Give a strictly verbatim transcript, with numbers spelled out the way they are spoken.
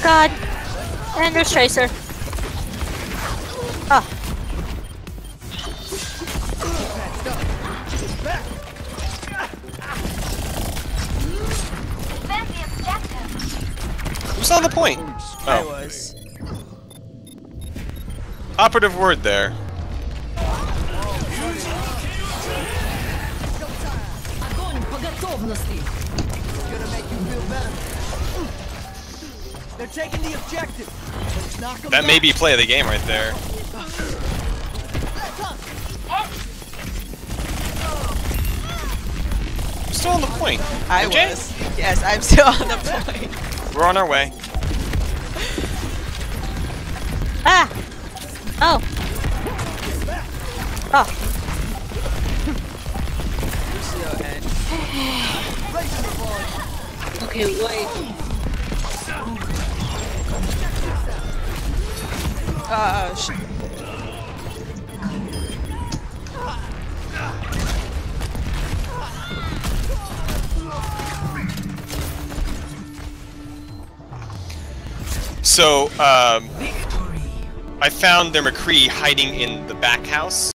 god! And there's Tracer. Oh. Who's on the point? I Oh. was. Operative word there. They're taking the objective. Let's knock them That down. may be play of the game right there. Who's still on the point? I M J? was. Yes, I'm still on the point. We're on our way. Ah! Oh. Oh. Okay, wait. Uh, sh So, um, I found their McCree hiding in the back house.